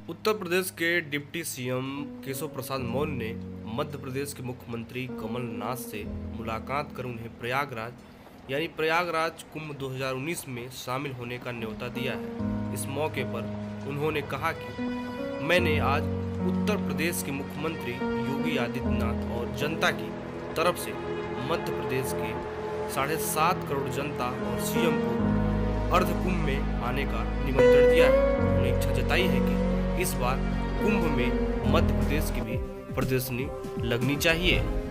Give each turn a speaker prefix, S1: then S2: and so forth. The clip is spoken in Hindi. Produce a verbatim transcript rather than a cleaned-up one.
S1: उत्तर प्रदेश के डिप्टी सीएम केशव प्रसाद मौर्य ने मध्य प्रदेश के मुख्यमंत्री कमलनाथ से मुलाकात कर उन्हें प्रयागराज यानी प्रयागराज कुंभ दो हज़ार उन्नीस में शामिल होने का न्योता दिया है। इस मौके पर उन्होंने कहा कि मैंने आज उत्तर प्रदेश के मुख्यमंत्री योगी आदित्यनाथ और जनता की तरफ से मध्य प्रदेश के साढ़े सात करोड़ जनता और सीएम को अर्ध कुंभ में आने का निमंत्रण दिया है। उन्होंने इच्छा जताई है कि इस बार कुंभ में मध्य प्रदेश की भी प्रदर्शनी लगनी चाहिए।